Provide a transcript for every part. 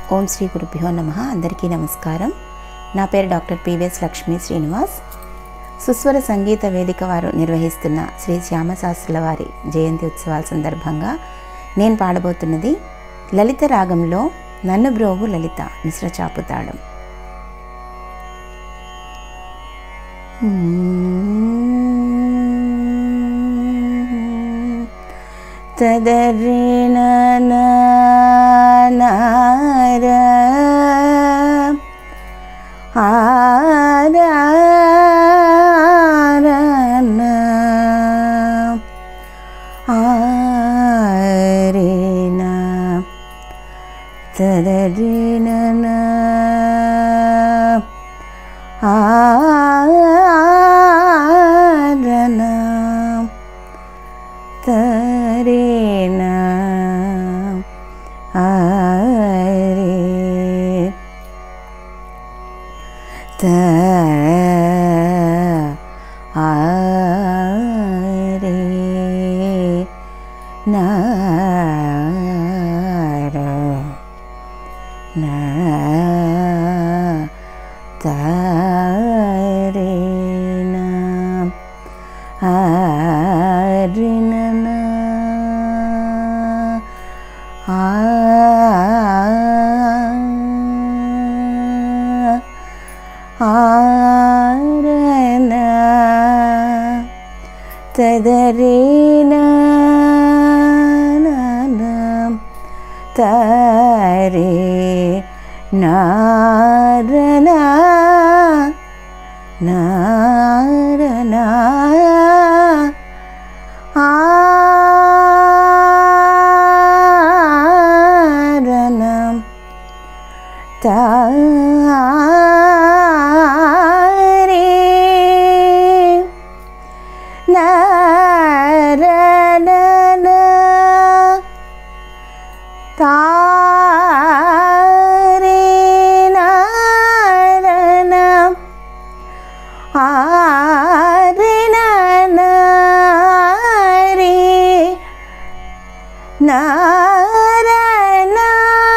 ఓం శ్రీ గురుభ్యో నమః. అందరికీ నమస్కారం. నా పేరు డాక్టర్ పివిఎస్ లక్ష్మీ శ్రీనివాస్. సుస్వర సంగీత వేదిక వారు నిర్వహిస్తున్న శ్రీ శ్యామశాస్త్రుల వారి జయంతి ఉత్సవాల సందర్భంగా నేను పాడబోతున్నది లలిత రాగంలో నన్ను బ్రోవు లలిత మిశ్ర చాపుతాళం. తదరిణ నార ఆరన ఆరిన తదరిణ ఆరన తరేన ఆరే త ఆరే నార నా తరేన ఆరిన ఆరన తదరిన తరే నారన నారన ఆరన తారే నారన తారే నారన ఆరిన నారే నారన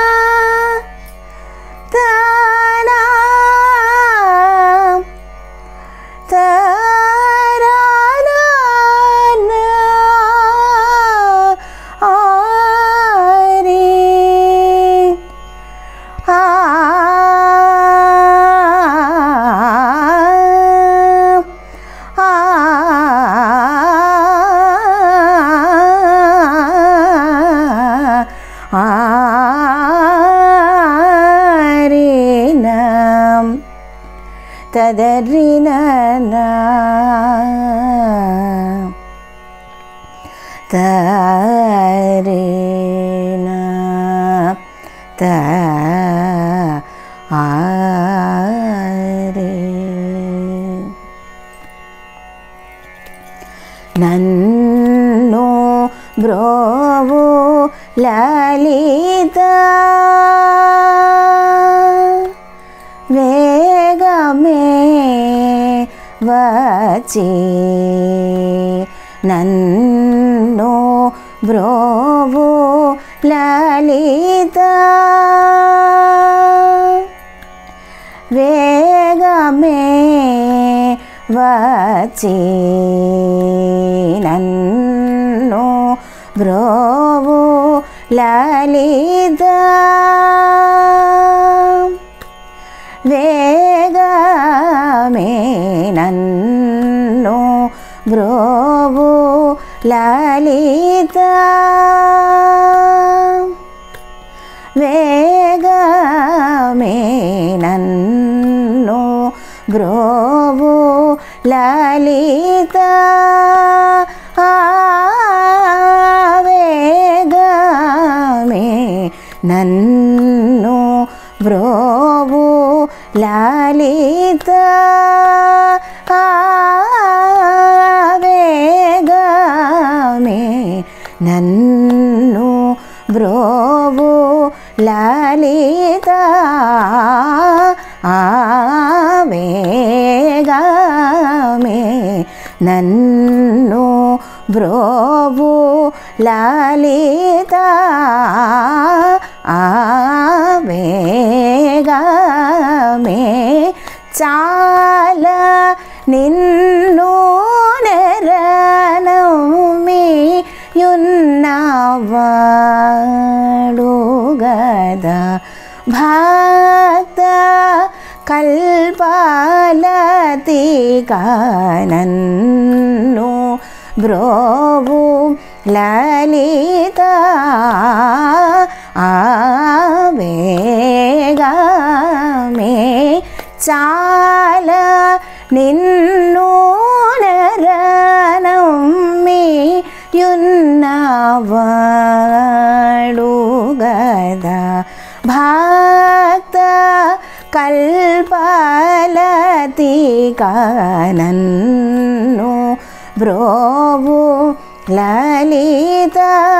తనా తరానా ఆరే ఆరిన తదరిన తరేన త ఆరే నన్ను బ్రోవు లలిత వేగమే వచ్చి నన్ను బ్రోవు లలిత వేగమే వచ్చి నన్ను బ్రోవు లలిత వేగమే నన్ను బ్రోవు లలిత వేగమే నన్ను బ్రోవు లలిత వేగమే నన్ను బ్రోవు లలిత వేగమే నన్ను బ్రోవు లలిత వేగమే నన్ను బ్రోవు లలిత వేగమే చాలా నిన్ను నెరనమ్మియున్నవాడు గదా భక్త కల్పాలతిగా నన్ను బ్రోవు లలిత వేగమే చాలా నిన్ను నెరనమ్మియున్నవాడు గదా భక్త కల్పాలతిగా నన్ను బ్రోవు లలిత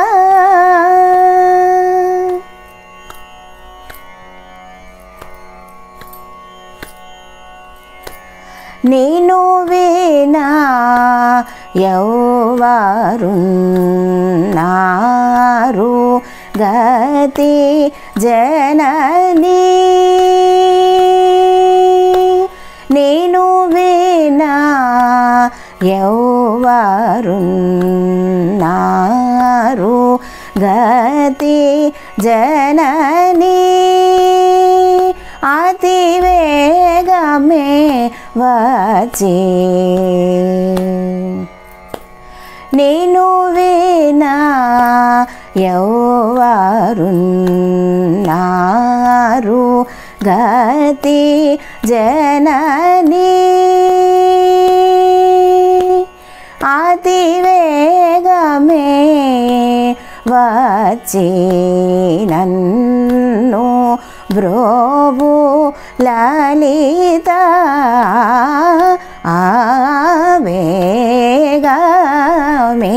నేను వినా ఎవరున్నారు గతి జననీ నేను వినా ఎవరున్నారు గతి జననీ అతి వేగమే వచ్చి నేను వినా ఎవరున్నారు గతి జననీ అతి వేగమే వచ్చి నన్ను బ్రోవు లలిత వేగమే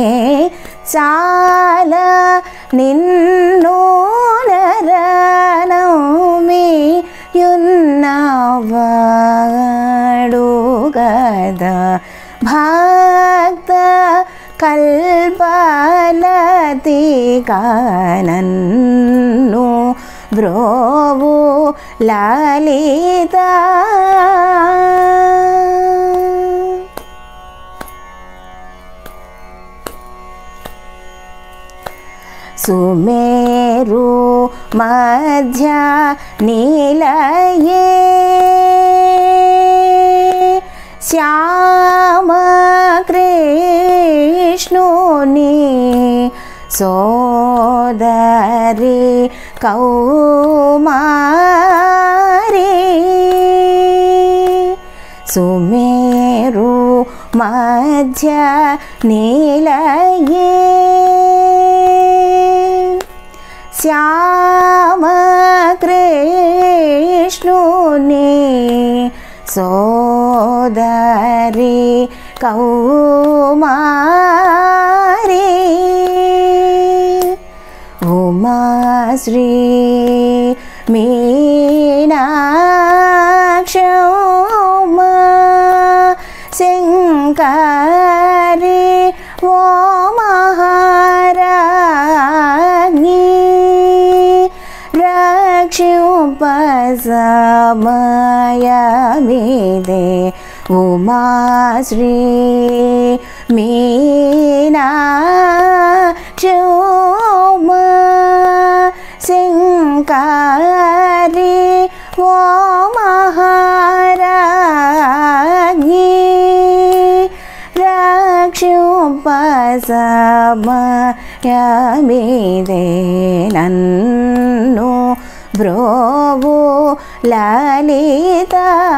చాలా నిన్ను నెరనమ్మియున్నవాడు గదా భక్త కల్పాలతిగా నన్ను బ్రోవు లలిత సుమేరు మధ్య నీలయే శ్యామ కృష్ణుని సోదరి కౌమారి సుమేరు మధ్య నీలయే శ్యామ కృష్ణుని సోదరి కౌమారి ఉమాశ్రీ మీనాక్షమా శంకరి ఓ మహారాణి రక్షింపసమయమిదే ఉమాశ్రీ మీనాక్షమా శంకరి ఓ మహారాణి రక్షింపసమయమిదే నన్ను బ్రోవు లలిత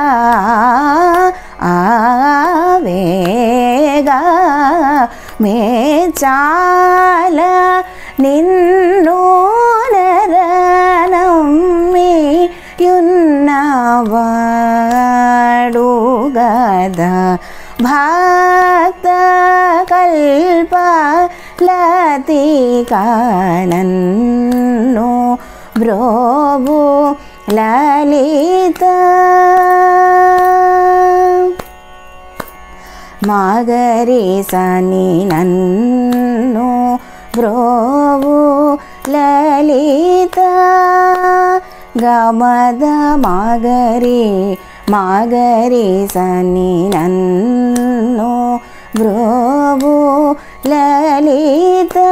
వేగమే చాలా నిన్ను నెరనమ్మియున్నవాడు గదా భక్త కల్పాలతిగా నన్ను బ్రోవు లలిత మాగరి సని నన్ను బ్రోవు లలిత గమద మాగరి మాగరి సని నన్ను బ్రోవు లలిత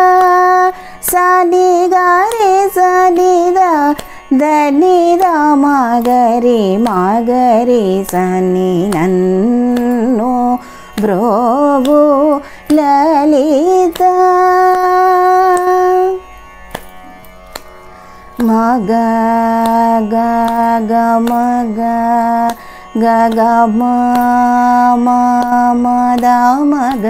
సని గరి సనిద ధనిద మాగరి మాగరి సని నన్ను బ్రోవు లలిత మగ గ గ మగ గ గ మ మ మ ద మగ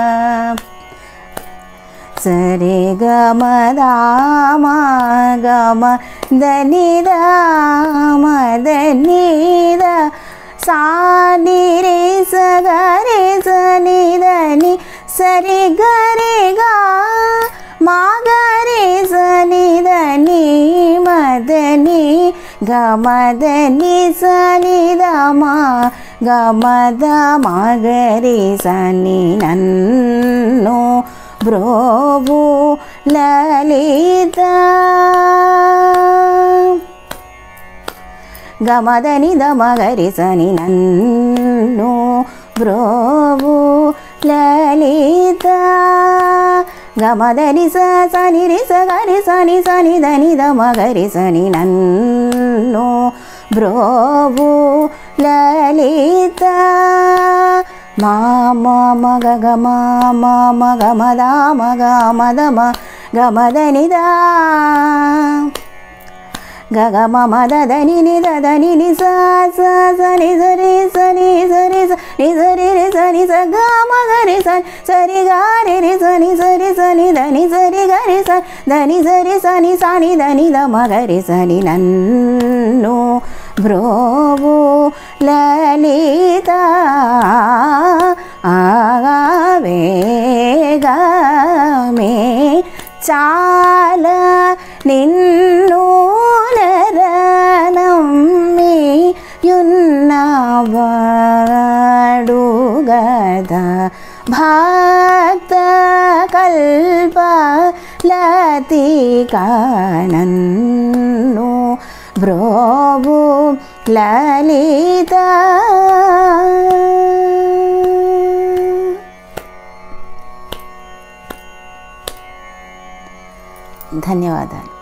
సరి గ మ ద మ గ మ ద ని ద మ ద ని ద సా ని రే స గ రే స ని ద ని సరి గ రే గ మా గ రే స ని ద ని మ ద ని గ మ ద ని స ని ద మ గ మ ద మ గ రే స ని నన్ను బ్రోవు లలిత గమదని దమగరి సని నన్ను బ్రోవు లలిత గమదని సని రి స గరి సని సని దని దమగరి సని నన్ను బ్రోవు లలిత మా మగ గ మగ మద మగ మద మ గమదని దా గ గ మ మద దని ని ద దని ని స స స ని స రి స ని స రి స ని స రి రి స ని స గ మ గ రి స రి గ రి రి స ని స రి స ని ద ని స రి గ రి స ద ని స రి స ని స ని ద ని ద మ గ రి స ని నన్ను బ్రోవు లలిత ఆవేగమే చాల నిన్ను నరనమ్మి యున్నవాడు గదా భక్త కల్ప లతికా నన్ను బ్రోవు లలిత. ధన్యవాదాలు.